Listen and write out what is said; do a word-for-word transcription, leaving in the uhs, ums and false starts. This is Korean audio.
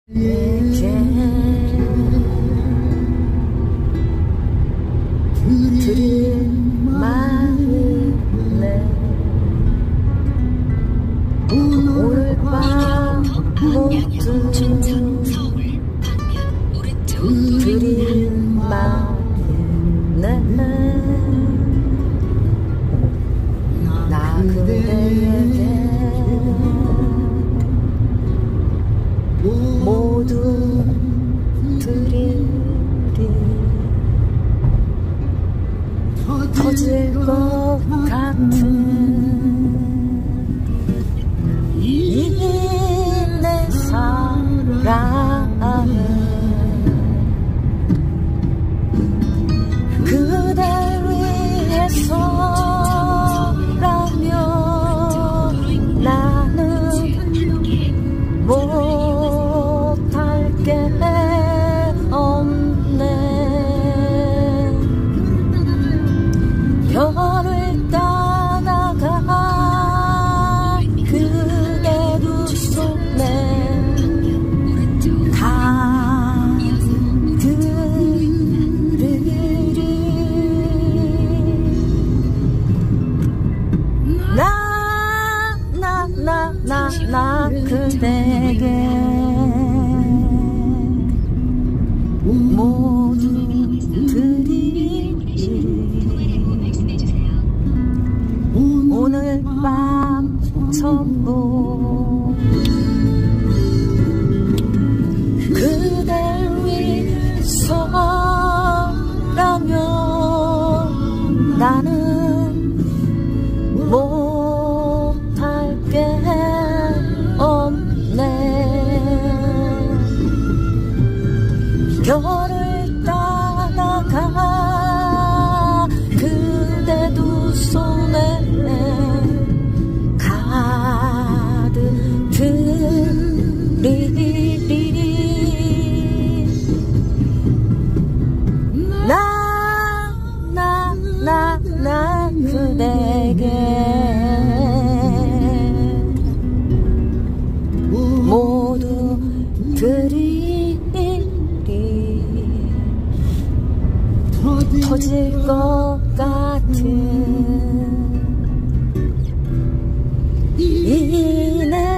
내게 드릴 마음에 오늘 밤 모두 드릴 마음에 나 그대에게 모두 드리리 터질 것 같은 이 내 사랑은 그댈 위해서라면 나는 못할 게 없네. 별을 따라가 그대 두 손에 가득이리 나, 나, 나, 나, 나 그대에게 모두 드리리 오늘 밤 전부 그댈 위해서라면 나는 못할 게 없네. 별을 따라가 그대 두 손에 가득 드리리 나, 나, 나, 나 그대에게 모두 드리리 터질 것 같은 이 내